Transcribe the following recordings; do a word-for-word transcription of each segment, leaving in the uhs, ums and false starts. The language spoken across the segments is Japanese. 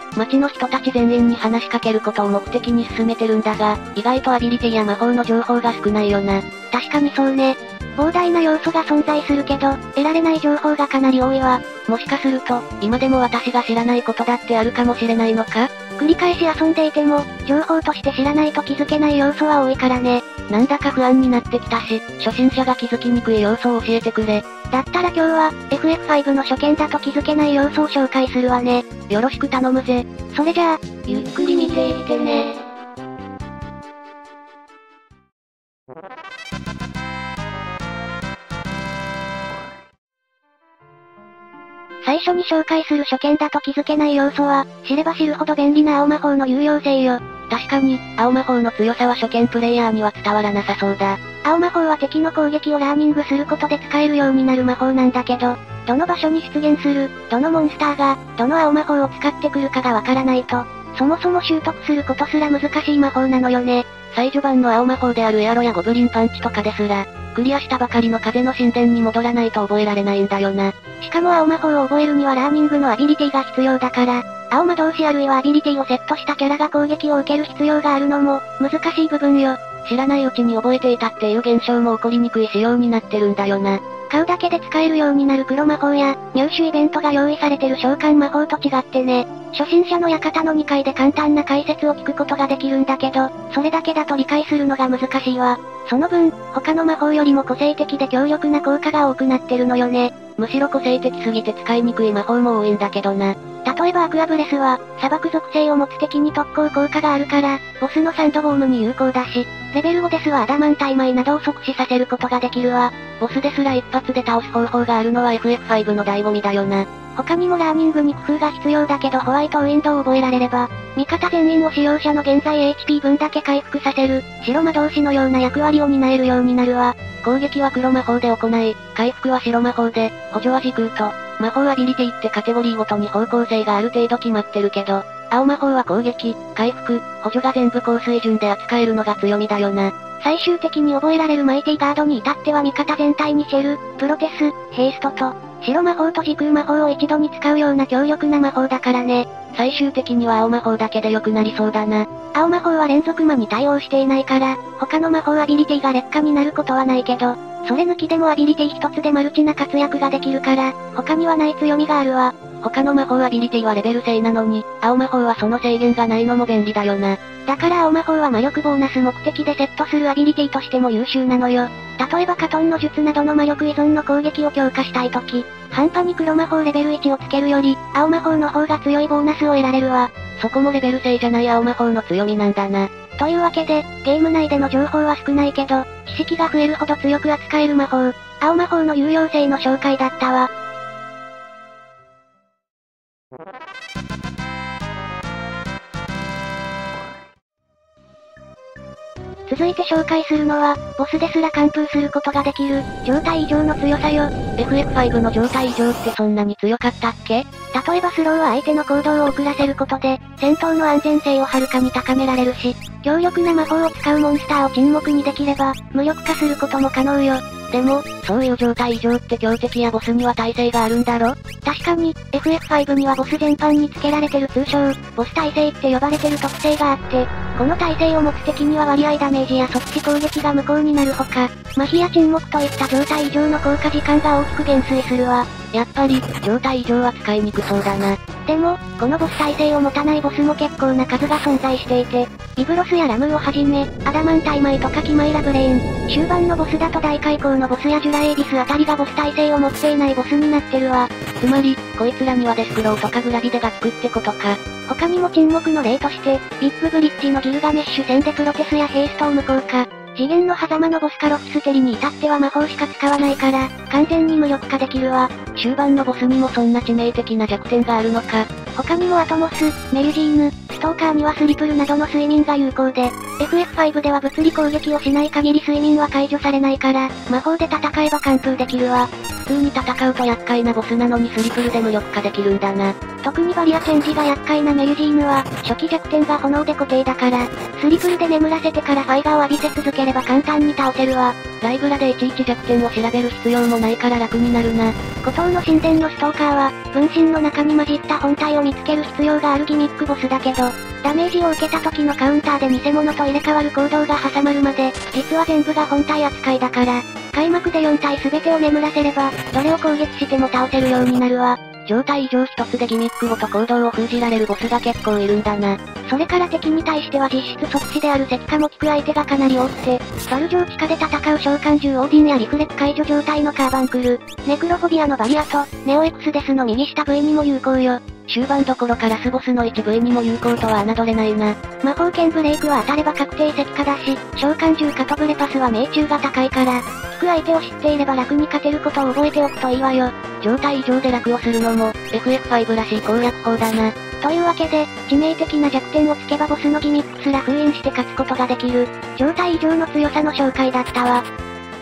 街の人たち全員に話しかけることを目的に進めてるんだが、意外とアビリティや魔法の情報が少ないよな。 確かにそうね。膨大な要素が存在するけど、得られない情報がかなり多いわ。 もしかすると、今でも私が知らないことだってあるかもしれないのか？ 繰り返し遊んでいても、情報として知らないと気づけない要素は多いからね。 なんだか不安になってきたし、初心者が気づきにくい要素を教えてくれ。 だったら今日は、エフエフファイブ の初見だと気づけない要素を紹介するわね。 よろしく頼むぜ。 それじゃあ、ゆっくり見ていってね。最初に紹介する初見だと気づけない要素は、知れば知るほど便利な青魔法の有用性よ。 確かに、青魔法の強さは初見プレイヤーには伝わらなさそうだ。 青魔法は敵の攻撃をラーニングすることで使えるようになる魔法なんだけど、どの場所に出現する、どのモンスターが、どの青魔法を使ってくるかがわからないと、そもそも習得することすら難しい魔法なのよね。 最序盤の青魔法であるエアロやゴブリンパンチとかですら、クリアしたばかりの風の神殿に戻らないと覚えられないんだよな。 しかも青魔法を覚えるにはラーニングのアビリティが必要だから、青魔導士あるいはアビリティをセットしたキャラが攻撃を受ける必要があるのも、難しい部分よ。 知らないうちに覚えていたっていう現象も起こりにくい仕様になってるんだよな。 買うだけで使えるようになる黒魔法や、入手イベントが用意されてる召喚魔法と違ってね。初心者の館のにかいで簡単な解説を聞くことができるんだけど、それだけだと理解するのが難しいわ。その分、他の魔法よりも個性的で強力な効果が多くなってるのよね。 むしろ個性的すぎて使いにくい魔法も多いんだけどな。 例えばアクアブレスは、砂漠属性を持つ敵に特攻効果があるから、ボスのサンドボームに有効だし、レベルごですはアダマンタイマイなどを即死させることができるわ。 ボスですら一発で倒す方法があるのは エフエフファイブ の醍醐味だよな。 他にもラーニングに工夫が必要だけどホワイトウィンドウを覚えられれば、味方全員を使用者の現在 エイチピー 分だけ回復させる、白魔導士のような役割を担えるようになるわ。 攻撃は黒魔法で行い、回復は白魔法で、補助は時空と、魔法アビリティってカテゴリーごとに方向性がある程度決まってるけど、青魔法は攻撃、回復、補助が全部高水準で扱えるのが強みだよな。 最終的に覚えられるマイティガードに至っては味方全体にシェル、プロテス、ヘイストと、白魔法と時空魔法を一度に使うような強力な魔法だからね。 最終的には青魔法だけで良くなりそうだな。 青魔法は連続魔に対応していないから、他の魔法アビリティが劣化になることはないけど、それ抜きでもアビリティ一つでマルチな活躍ができるから、他にはない強みがあるわ。 他の魔法アビリティはレベル制なのに、青魔法はその制限がないのも便利だよな。 だから青魔法は魔力ボーナス目的でセットするアビリティとしても優秀なのよ。例えばカトンの術などの魔力依存の攻撃を強化したいとき、半端に黒魔法レベルいちをつけるより、青魔法の方が強いボーナスを得られるわ。 そこもレベル制じゃない青魔法の強みなんだな。 というわけで、ゲーム内での情報は少ないけど、知識が増えるほど強く扱える魔法、青魔法の有用性の紹介だったわ。続いて紹介するのは、ボスですら完封することができる、状態異常の強さよ。 エフエフファイブ の状態異常ってそんなに強かったっけ？ 例えばスローは相手の行動を遅らせることで、戦闘の安全性をはるかに高められるし、強力な魔法を使うモンスターを沈黙にできれば、無力化することも可能よ。 でも、そういう状態異常って強敵やボスには耐性があるんだろ？ 確かに、エフエフファイブ にはボス全般に付けられてる通称、ボス耐性って呼ばれてる特性があって、この耐性を持つ敵には割合ダメージや即死攻撃が無効になるほか、麻痺や沈黙といった状態異常の効果時間が大きく減衰するわ。 やっぱり、状態異常は使いにくそうだな。 でも、このボス耐性を持たないボスも結構な数が存在していて、ビブロスやラムーをはじめ、アダマンタイマイとかキマイラブレイン、終盤のボスだと大開口のボスやジュラエイビスあたりがボス耐性を持っていないボスになってるわ。 つまり、こいつらにはデスクローとかグラビデが効くってことか。 他にも沈黙の例として、ビッグブリッジのギルガメッシュ戦でプロテスやヘイストを無効化。次元の狭間のボスカロフステリに至っては魔法しか使わないから、完全に無力化できるわ。 終盤のボスにもそんな致命的な弱点があるのか。 他にもアトモス、メルジーヌ、ストーカーにはスリプルなどの睡眠が有効で、エフエフファイブ では物理攻撃をしない限り睡眠は解除されないから、魔法で戦えば完封できるわ。 通に戦うと厄介なボスなのにスリプルで無力化できるんだな。 特にバリアチェンジが厄介なメルジーヌは、初期弱点が炎で固定だから、スリプルで眠らせてからファイガーを浴びせ続ければ簡単に倒せるわ。 ライブラでいちいち弱点を調べる必要もないから楽になるな。 孤島の神殿のストーカーは、分身の中に混じった本体を見つける必要があるギミックボスだけど、ダメージを受けた時のカウンターで偽物と入れ替わる行動が挟まるまで、実は全部が本体扱いだから、開幕でよん体全てを眠らせれば、どれを攻撃しても倒せるようになるわ。 状態異常一つでギミックごと行動を封じられるボスが結構いるんだな。 それから敵に対しては実質即死である石化も効く相手がかなり多くて、バル上地下で戦う召喚獣オーディンやリフレク解除状態のカーバンクル、ネクロフォビアのバリアと、ネオエクスデスの右下 V にも有効よ。 終盤どころかラスボスの いちブイ にも有効とは侮れないな。 魔法剣ブレイクは当たれば確定石化だし、召喚獣カトブレパスは命中が高いから、効く相手を知っていれば楽に勝てることを覚えておくといいわよ。 状態異常で楽をするのも、エフエフファイブ らしい攻略法だな。 というわけで、致命的な弱点をつけばボスのギミックすら封印して勝つことができる、状態異常の強さの紹介だったわ。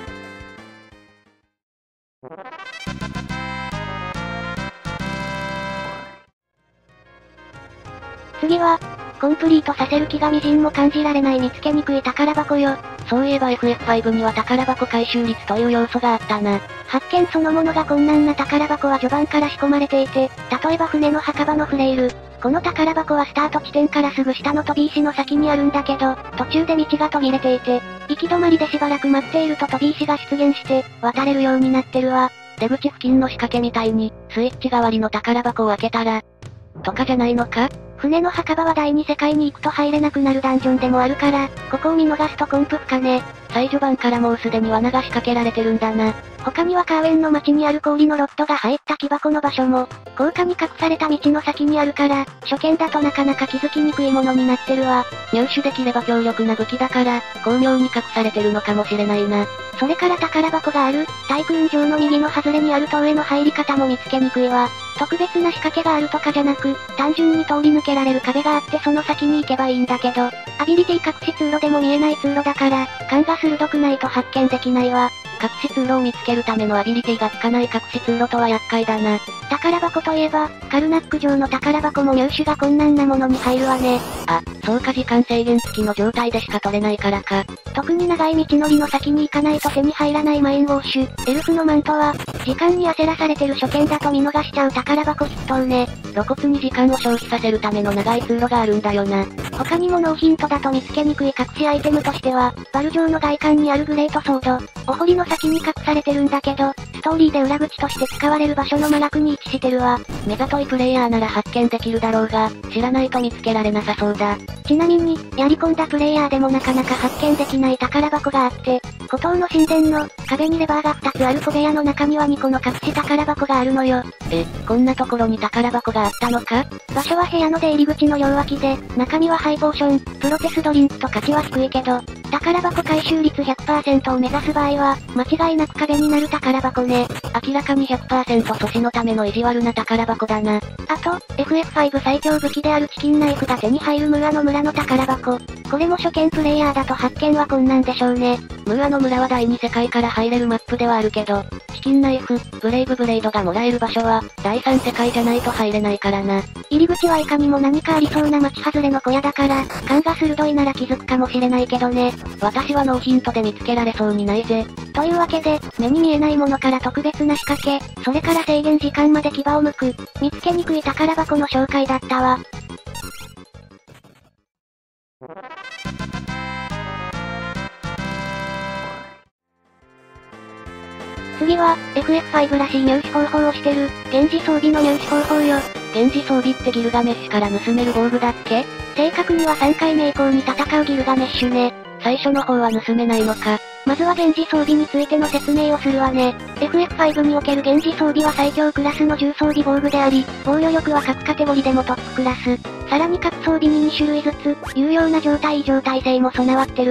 次は、コンプリートさせる気がみじんも感じられない見つけにくい宝箱よ。 そういえば エフエフファイブ には宝箱回収率という要素があったな。 発見そのものが困難な宝箱は序盤から仕込まれていて、例えば船の墓場のフレイル。この宝箱はスタート地点からすぐ下の飛び石の先にあるんだけど、途中で道が途切れていて、行き止まりでしばらく待っていると飛び石が出現して、渡れるようになってるわ。 出口付近の仕掛けみたいに、スイッチ代わりの宝箱を開けたら、とかじゃないのか？ 船の墓場は第二世界に行くと入れなくなるダンジョンでもあるから、ここを見逃すとコンプ不可ね。 最序盤からもうすでに罠が仕掛けられてるんだな。 他にはカーウェンの街にある氷のロッドが入った木箱の場所も、高架に隠された道の先にあるから、初見だとなかなか気づきにくいものになってるわ。 入手できれば強力な武器だから、巧妙に隠されてるのかもしれないな。 それから宝箱がある、対空上の右の外れにある塔への入り方も見つけにくいわ。特別な仕掛けがあるとかじゃなく、単純に通り抜けられる壁があってその先に行けばいいんだけど、アビリティ隠し通路でも見えない通路だから、勘が鋭くないと発見できないわ。 隠し通路を見つけるためのアビリティが効かない隠し通路とは厄介だな。 宝箱といえば、カルナック上の宝箱も入手が困難なものに入るわね。 あ、そうか時間制限付きの状態でしか取れないからか。 特に長い道のりの先に行かないと手に入らないマインウォッシュ、エルフのマントは、時間に焦らされてる初見だと見逃しちゃう宝箱筆頭ね。 露骨に時間を消費させるための長い通路があるんだよな。 他にもノーヒントだと見つけにくい隠しアイテムとしては、バル上の外観にあるグレートソード、お堀の先に隠されてるんだけど、ストーリーで裏口として使われる場所の真逆に位置してるわ。 目ざといプレイヤーなら発見できるだろうが、知らないと見つけられなさそうだ。 ちなみに、やり込んだプレイヤーでもなかなか発見できない宝箱があって、孤島の神殿の壁にレバーがふたつある小部屋の中にはにこの隠し宝箱があるのよ。 え、こんなところに宝箱があったのか？ 場所は部屋の出入り口の両脇で、中身はハイポーション、プロテスドリンクと価値は低いけど、宝箱回収率 ひゃくパーセント を目指す場合は、間違いなく壁になる宝箱ね。 明らかに ひゃくパーセント 阻止のための意地悪な宝箱だな。 あと、エフエフファイブ 最強武器であるチキンナイフが手に入るムーアの村の宝箱。これも初見プレイヤーだと発見は困難でしょうね。 ムーアの村は第二世界から入れるマップではあるけど、チキンナイフ、ブレイブブレイドがもらえる場所は、第三世界じゃないと入れないからな。 入り口はいかにも何かありそうな街外れの小屋だから、勘が鋭いなら気づくかもしれないけどね。 私はノーヒントで見つけられそうにないぜ。 というわけで、目に見えないものから特別な仕掛け、それから制限時間まで牙を剥く、見つけにくい宝箱の紹介だったわ。次は、エフエフファイブ らしい入手方法をしてる、現時装備の入手方法よ。 現時装備ってギルガメッシュから盗める防具だっけ？ 正確にはさんかいめ以降に戦うギルガメッシュね。 最初の方は盗めないのか。 まずは現時装備についての説明をするわね。エフエフファイブ における現時装備は最強クラスの重装備防具であり、防御力は各カテゴリでもトップクラス。さらに各装備にに種類ずつ、有用な状態異常耐性も備わってるわ。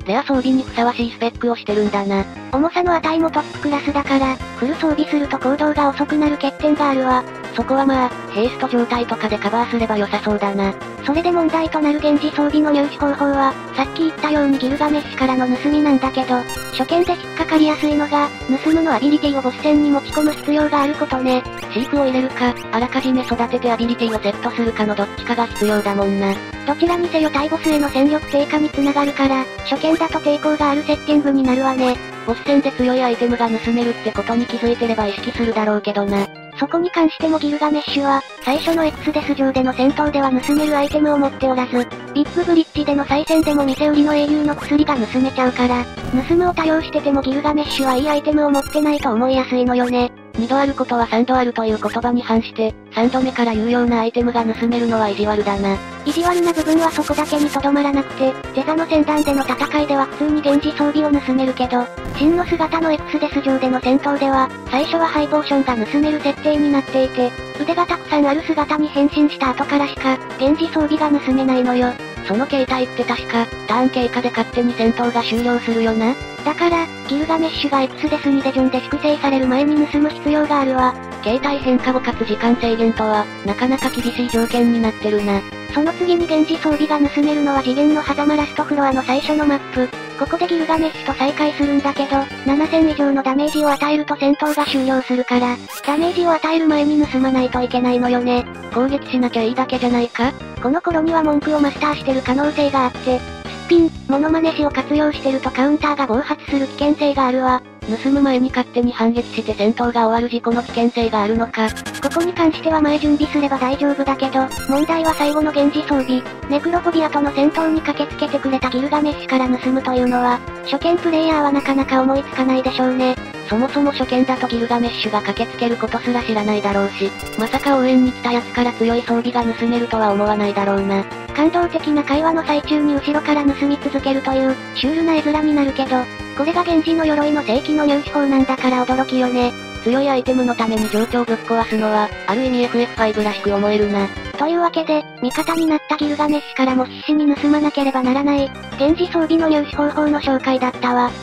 レア装備にふさわしいスペックをしてるんだな。 重さの値もトップクラスだから、フル装備すると行動が遅くなる欠点があるわ。 そこはまあ、ヘイスト状態とかでカバーすれば良さそうだな。 それで問題となる現時装備の入手方法は、さっき言ったようにギルガメッシュからの盗みなんだけど、初見で引っかかりやすいのが、盗むのアビリティをボス戦に持ち込む必要があることね。 飼育を入れるか、あらかじめ育ててアビリティをセットするかのどっちかが必要だもんな。 どちらにせよ対ボスへの戦力低下に繋がるから、初見だと抵抗があるセッティングになるわね。 ボス戦で強いアイテムが盗めるってことに気づいてれば意識するだろうけどな。 そこに関してもギルガメッシュは、最初の X デス上での戦闘では盗めるアイテムを持っておらず、ビッグブリッジでの再戦でも店売りの英雄の薬が盗めちゃうから、盗むを多用しててもギルガメッシュはいいアイテムを持ってないと思いやすいのよね。 二度あることは三度あるという言葉に反して、三度目から有用なアイテムが盗めるのは意地悪だな。 意地悪な部分はそこだけにとどまらなくて、ゼザの戦団での戦いでは普通に現時装備を盗めるけど、真の姿の X デス上での戦闘では、最初はハイポーションが盗める設定になっていて、腕がたくさんある姿に変身した後からしか、現時装備が盗めないのよ。 その形態って確か、ターン経過で勝手に戦闘が終了するよな。 だから、ギルガメッシュが X デスにデジョンで粛清される前に盗む必要があるわ。 形態変化後かつ時間制限とは、なかなか厳しい条件になってるな。 その次に現時装備が盗めるのは次元の狭間ラストフロアの最初のマップ。ここでギルガメッシュと再会するんだけど、ななせん以上のダメージを与えると戦闘が終了するから、ダメージを与える前に盗まないといけないのよね。 攻撃しなきゃいいだけじゃないか？ この頃には文句をマスターしてる可能性があって、スピン、モノマネ師を活用してるとカウンターが暴発する危険性があるわ。 盗む前に勝手に反撃して戦闘が終わる事故の危険性があるのか。 ここに関しては前準備すれば大丈夫だけど、問題は最後の現時装備。ネクロフォビアとの戦闘に駆けつけてくれたギルガメッシュから盗むというのは、初見プレイヤーはなかなか思いつかないでしょうね。 そもそも初見だとギルガメッシュが駆けつけることすら知らないだろうし、まさか応援に来たやつから強い装備が盗めるとは思わないだろうな。 感動的な会話の最中に後ろから盗み続けるという、シュールな絵面になるけど、これが現時の鎧の正規の入手法なんだから驚きよね。 強いアイテムのために状況ぶっ壊すのは、ある意味 エフエフファイブ らしく思えるな。 というわけで、味方になったギルガメッシュからも必死に盗まなければならない、現時装備の入手方法の紹介だったわ。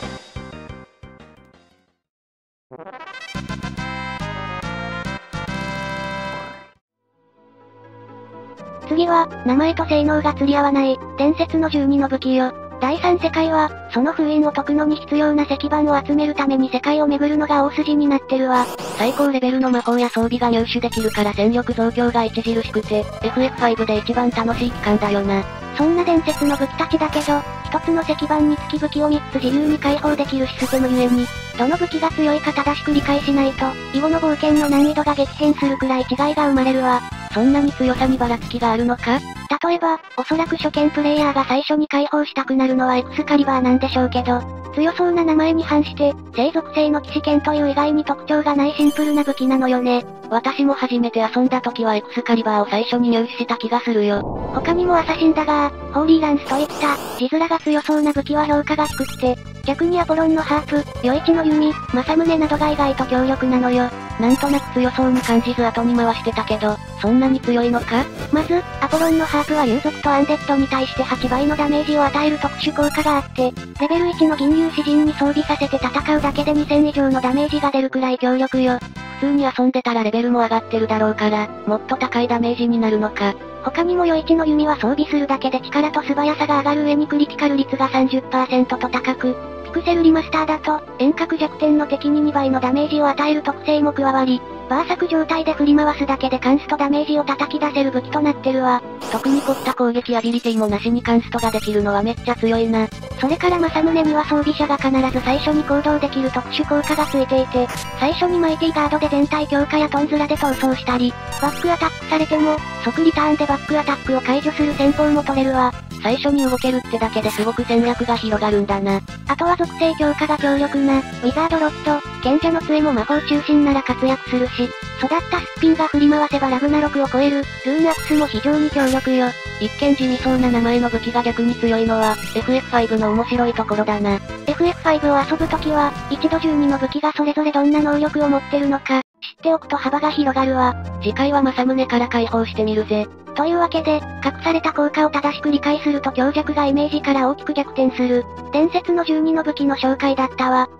次は、名前と性能が釣り合わない、伝説のじゅうにの武器よ。だいさん世界は、その封印を解くのに必要な石板を集めるために世界を巡るのが大筋になってるわ。 最高レベルの魔法や装備が入手できるから戦力増強が著しくて、エフエフファイブ で一番楽しい期間だよな。 そんな伝説の武器たちだけど、一つの石板につき武器をみっつ自由に解放できるシステムゆえに、どの武器が強いか正しく理解しないと、以後の冒険の難易度が激変するくらい違いが生まれるわ。 そんなに強さにばらつきがあるのか？ 例えば、おそらく初見プレイヤーが最初に解放したくなるのはエクスカリバーなんでしょうけど、強そうな名前に反して、生属性の騎士剣という以外に特徴がないシンプルな武器なのよね。 私も初めて遊んだ時はエクスカリバーを最初に入手した気がするよ。 他にもアサシンダガー、ホーリーランスといった、字面が強そうな武器は評価が低くて、逆にアポロンのハープ、余一の弓、正宗などが意外と強力なのよ。 なんとなく強そうに感じず後に回してたけど、そんなに強いのか？ まず、アポロンのハープは竜族とアンデッドに対してはちばいのダメージを与える特殊効果があって、レベルいちの銀融詩人に装備させて戦うだけでにせん以上のダメージが出るくらい強力よ。 普通に遊んでたらレベルも上がってるだろうから、もっと高いダメージになるのか。 他にも余一の弓は装備するだけで力と素早さが上がる上にクリティカル率が さんじゅっパーセント と高く、ピクセルリマスターだと、遠隔弱点の敵ににばいのダメージを与える特性も加わり、バーサク状態で振り回すだけでカンストダメージを叩き出せる武器となってるわ。 特に凝った攻撃アビリティもなしにカンストができるのはめっちゃ強いな。 それから正宗には装備者が必ず最初に行動できる特殊効果がついていて、最初にマイティガードで全体強化やトンズラで逃走したり、バックアタックされても、即リターンでバックアタックを解除する戦法も取れるわ。 最初に動けるってだけですごく戦略が広がるんだな。 あとは属性強化が強力な、ウィザードロッド、賢者の杖も魔法中心なら活躍するし、育ったスピンが振り回せばラグナロクを超える、ルーンアックスも非常に強力よ。 一見地味そうな名前の武器が逆に強いのは、エフエフファイブ の面白いところだな。 エフエフファイブ を遊ぶときは、一度じゅうにの武器がそれぞれどんな能力を持ってるのか、知っっておくと幅が広がるわ。 次回は政宗から解放してみるぜ。 というわけで、隠された効果を正しく理解すると強弱がイメージから大きく逆転する、伝説のじゅうにの武器の紹介だったわ。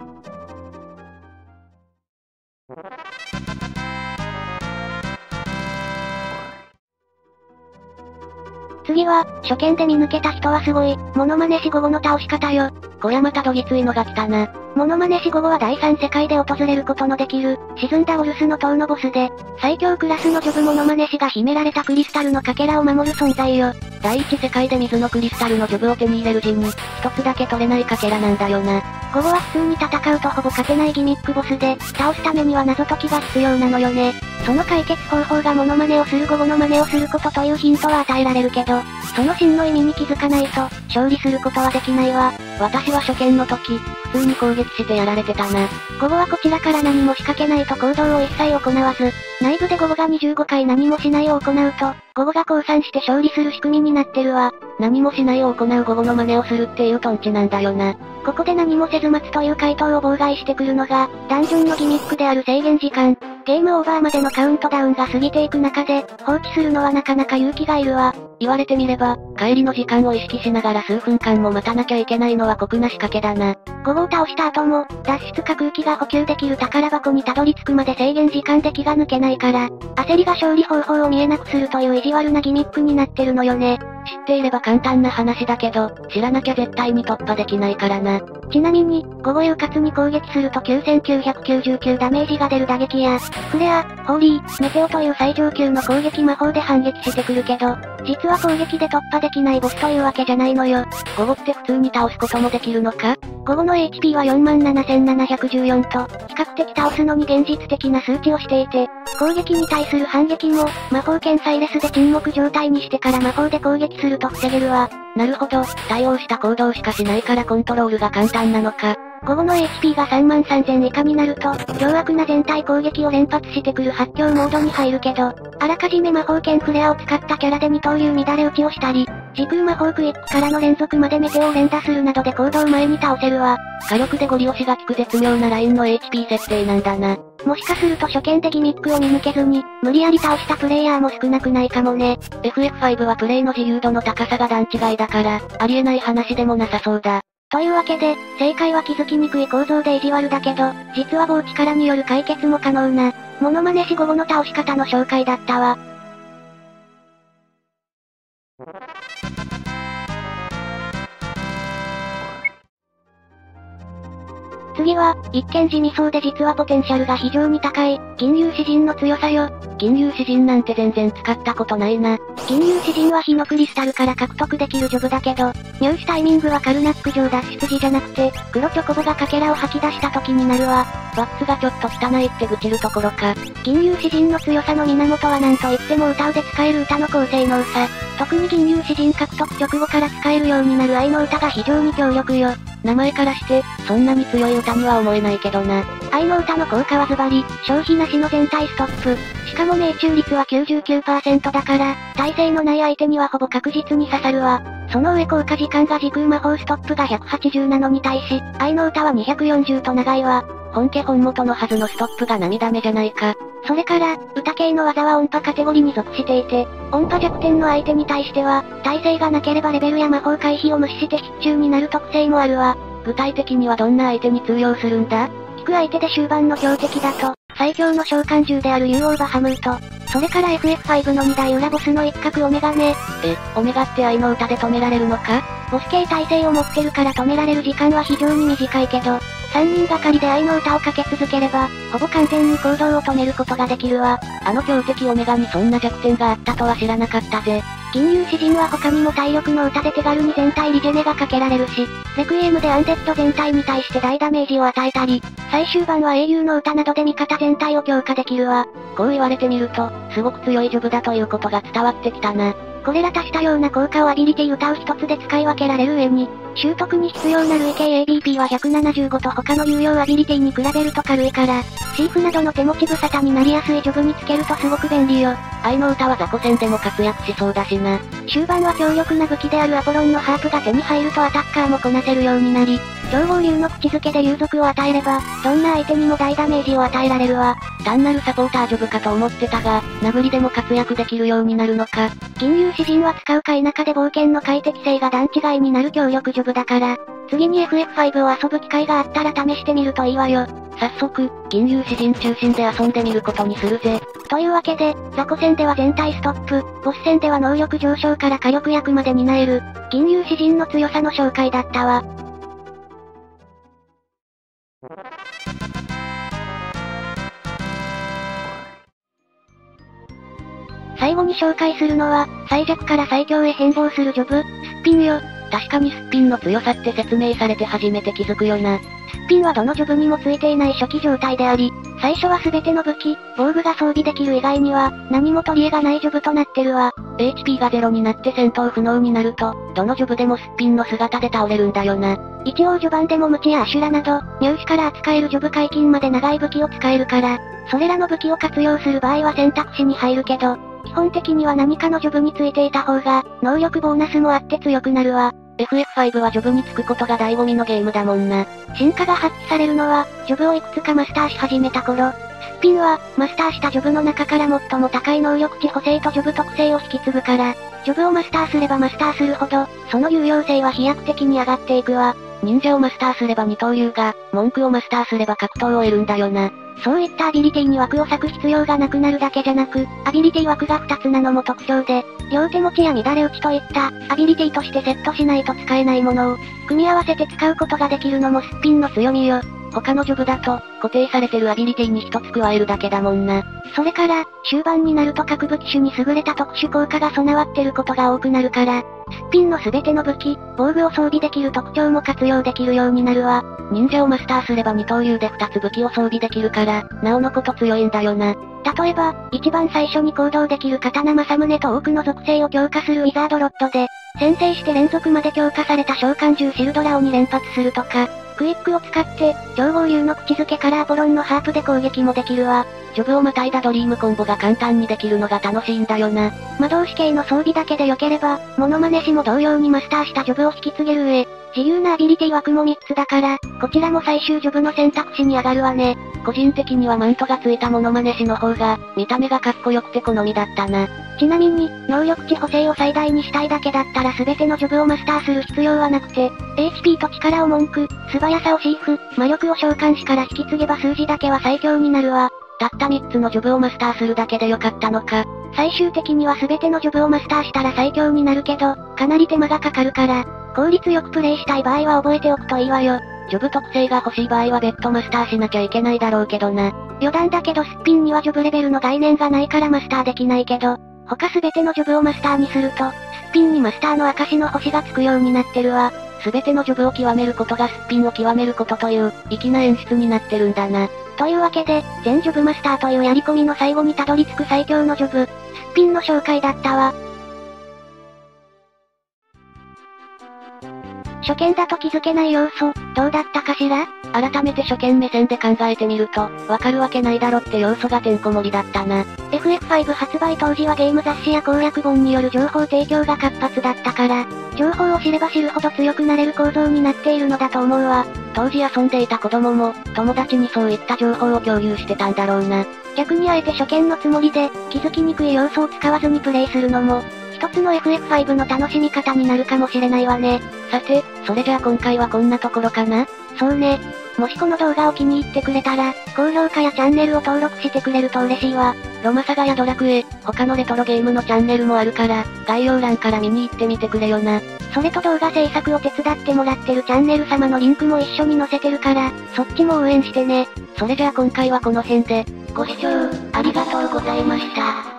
次は、初見で見抜けた人はすごい、モノマネしごごの倒し方よ。 こりゃまたどぎついのが来たな。 モノマネしごごは第三世界で訪れることのできる、沈んだオルスの塔のボスで、最強クラスのジョブモノマネ師が秘められたクリスタルのかけらを守る存在よ。 第一世界で水のクリスタルのジョブを手に入れる時に、一つだけ取れないかけらなんだよな。 ゴゴは普通に戦うとほぼ勝てないギミックボスで、倒すためには謎解きが必要なのよね。その解決方法がモノマネをするゴゴの真似をすることというヒントは与えられるけど、その真の意味に気づかないと、勝利することはできないわ。 私は初見の時、普通に攻撃してやられてたな。 ゴゴはこちらから何も仕掛けないと行動を一切行わず、内部でゴゴがにじゅうごかい何もしないを行うと、ゴゴが降参して勝利する仕組みになってるわ。 何もしないを行うゴゴの真似をするっていうトンチなんだよな。 ここで何もせず待つという回答を妨害してくるのが、ダンジョンのギミックである制限時間。ゲームオーバーまでのカウントダウンが過ぎていく中で、放置するのはなかなか勇気がいるわ。 言われてみれば、帰りの時間を意識しながら数分間も待たなきゃいけないのは酷な仕掛けだな。 ゴゴを倒した後も、脱出か空気が補給できる宝箱にたどり着くまで制限時間で気が抜けないから、焦りが勝利方法を見えなくするという意地悪なギミックになってるのよね。 知っていれば簡単な話だけど、知らなきゃ絶対に突破できないからな。 ちなみに、ゴゴ有活に攻撃するときゅうせんきゅうひゃくきゅうじゅうきゅうダメージが出る打撃や、フレア、ホーリー、メテオという最上級の攻撃魔法で反撃してくるけど、実は攻撃で突破できないボスというわけじゃないのよ。 ゴゴって普通に倒すこともできるのか？ ゴゴの エイチピー は よんまんななせんななひゃくじゅうよんと、比較的倒すのに現実的な数値をしていて、攻撃に対する反撃も、魔法剣サイレスで沈黙状態にしてから魔法で攻撃すると防げるわ。 なるほど、対応した行動しかしないからコントロールが簡単なのか。 ゴゴの エイチピー がさんまんさんぜん以下になると、凶悪な全体攻撃を連発してくる発狂モードに入るけど、あらかじめ魔法剣フレアを使ったキャラで二刀流乱れ打ちをしたり、時空魔法クイックからの連続までメテオを連打するなどで行動前に倒せるわ。 火力でゴリ押しが効く絶妙なラインの エイチピー 設定なんだな。 もしかすると初見でギミックを見抜けずに、無理やり倒したプレイヤーも少なくないかもね。 エフエフファイブ はプレイの自由度の高さが段違いだから、ありえない話でもなさそうだ。 というわけで、正解は気づきにくい構造で意地悪だけど、実は棒力による解決も可能な、モノマネしゴゴの倒し方の紹介だったわ。次は、一見地味そうで実はポテンシャルが非常に高い、銀融詩人の強さよ。 銀融詩人なんて全然使ったことないな。 銀融詩人は火のクリスタルから獲得できるジョブだけど、入手タイミングはカルナック城脱出時じゃなくて、黒チョコボがかけらを吐き出した時になるわ。 ワックスがちょっと汚いって愚痴るところか。 銀融詩人の強さの源は何と言っても歌うで使える歌の高性能さ。特に銀融詩人獲得直後から使えるようになる愛の歌が非常に強力よ。 名前からして、そんなに強い歌には思えないけどな。 愛の歌の効果はズバリ、消費なしの全体ストップ。しかも命中率は きゅうじゅうきゅうパーセント だから、耐性のない相手にはほぼ確実に刺さるわ。その上効果時間が時空魔法ストップがひゃくはちじゅうなのに対し、愛の歌はにひゃくよんじゅうと長いわ。 本家本元のはずのストップが涙目じゃないか。 それから、歌系の技は音波カテゴリに属していて、音波弱点の相手に対しては、耐性がなければレベルや魔法回避を無視して必中になる特性もあるわ。 具体的にはどんな相手に通用するんだ？ 引く相手で終盤の標的だと、最強の召喚獣である竜王バハムート。それから エフエフファイブ のに大裏ボスの一角オメガね。 え、オメガって愛の歌で止められるのか？ ボス系耐性を持ってるから止められる時間は非常に短いけど、さんにんがかりで愛の歌をかけ続ければ、ほぼ完全に行動を止めることができるわ。 あの強敵オメガにそんな弱点があったとは知らなかったぜ。 銀融詩人は他にも体力の歌で手軽に全体リジェネがかけられるし、レクイエムでアンデッド全体に対して大ダメージを与えたり、最終盤は英雄の歌などで味方全体を強化できるわ。 こう言われてみると、 すごく強いジョブだということが伝わってきたな。 これら足したような効果をアビリティ歌う一つで使い分けられる上に、習得に必要な累計 エービーピー はひゃくななじゅうごと他の有用アビリティに比べると軽いから、シーフなどの手持ち無沙汰になりやすいジョブにつけるとすごく便利よ。 愛の歌は雑魚戦でも活躍しそうだしな。 終盤は強力な武器であるアポロンのハープが手に入るとアタッカーもこなせるようになり、超合流の口づけで流族を与えれば、どんな相手にも大ダメージを与えられるわ。 単なるサポータージョブかと思ってたが、殴りでも活躍できるようになるのか。 銀融詩人は使うか否かで冒険の快適性が段違いになる強力ジョブだから、次に エフエフファイブ を遊ぶ機会があったら試してみるといいわよ。 早速、銀融詩人中心で遊んでみることにするぜ。 というわけで、雑魚戦では全体ストップ、ボス戦では能力上昇から火力役まで担える、銀融詩人の強さの紹介だったわ。最後に紹介するのは、最弱から最強へ変貌するジョブ、すっぴんよ。 確かにすっぴんの強さって説明されて初めて気づくよな。 すっぴんはどのジョブにもついていない初期状態であり、最初は全ての武器、防具が装備できる以外には、何も取り柄がないジョブとなってるわ。 エイチピー がゼロになって戦闘不能になると、どのジョブでもすっぴんの姿で倒れるんだよな。 一応序盤でもムチやアシュラなど、入手から扱えるジョブ解禁まで長い武器を使えるから、それらの武器を活用する場合は選択肢に入るけど、基本的には何かのジョブについていた方が、能力ボーナスもあって強くなるわ。 エフエフファイブ はジョブにつくことが醍醐味のゲームだもんな。 進化が発揮されるのは、ジョブをいくつかマスターし始めた頃。すっぴんは、マスターしたジョブの中から最も高い能力値補正とジョブ特性を引き継ぐから、ジョブをマスターすればマスターするほど、その有用性は飛躍的に上がっていくわ。 忍者をマスターすれば二刀流が、文句をマスターすれば格闘を得るんだよな。 そういったアビリティに枠を割く必要がなくなるだけじゃなく、アビリティ枠がふたつなのも特徴で、両手持ちや乱れ打ちといった、アビリティとしてセットしないと使えないものを、組み合わせて使うことができるのもすっぴんの強みよ。 他のジョブだと、固定されてるアビリティに一つ加えるだけだもんな。 それから、終盤になると各武器種に優れた特殊効果が備わってることが多くなるから、すっぴんのすべての武器、防具を装備できる特徴も活用できるようになるわ。 忍者をマスターすれば二刀流で二つ武器を装備できるから、なおのこと強いんだよな。 例えば、一番最初に行動できる刀正宗と多くの属性を強化するウィザードロッドで、先制して連続まで強化された召喚獣シルドラオに連発するとか、クイックを使って、超合流の口づけからアポロンのハープで攻撃もできるわ。 ジョブをまたいだドリームコンボが簡単にできるのが楽しいんだよな。 魔導士系の装備だけで良ければ、モノマネ師も同様にマスターしたジョブを引き継げる上、自由なアビリティ枠もみっつだから、こちらも最終ジョブの選択肢に上がるわね。 個人的にはマントがついたモノマネ師の方が、見た目がかっこよくて好みだったな。 ちなみに、能力値補正を最大にしたいだけだったら全てのジョブをマスターする必要はなくて、エイチピー と力を文句、素早さをシーフ、魔力を召喚士から引き継げば数字だけは最強になるわ。 たったみっつのジョブをマスターするだけでよかったのか。 最終的には全てのジョブをマスターしたら最強になるけど、かなり手間がかかるから、効率よくプレイしたい場合は覚えておくといいわよ。 ジョブ特性が欲しい場合は別途マスターしなきゃいけないだろうけどな。 余談だけどすっぴんにはジョブレベルの概念がないからマスターできないけど、他すべてのジョブをマスターにすると、すっぴんにマスターの証の星がつくようになってるわ。 すべてのジョブを極めることがすっぴんを極めることという、粋な演出になってるんだな。 というわけで、全ジョブマスターというやり込みの最後にたどり着く最強のジョブ、すっぴんの紹介だったわ。初見だと気づけない要素、どうだったかしら？ 改めて初見目線で考えてみると、わかるわけないだろって要素がてんこ盛りだったな。 エフエフファイブ 発売当時はゲーム雑誌や攻略本による情報提供が活発だったから、情報を知れば知るほど強くなれる構造になっているのだと思うわ。 当時遊んでいた子供も、友達にそういった情報を共有してたんだろうな。 逆にあえて初見のつもりで、気づきにくい要素を使わずにプレイするのも、一つの エフエフファイブ の楽しみ方になるかもしれないわね。 さて、それじゃあ今回はこんなところかな？ そうね。もしこの動画を気に入ってくれたら、高評価やチャンネルを登録してくれると嬉しいわ。 ロマサガやドラクエ、他のレトロゲームのチャンネルもあるから、概要欄から見に行ってみてくれよな。 それと動画制作を手伝ってもらってるチャンネル様のリンクも一緒に載せてるから、そっちも応援してね。 それじゃあ今回はこの辺で、ご視聴、ありがとうございました。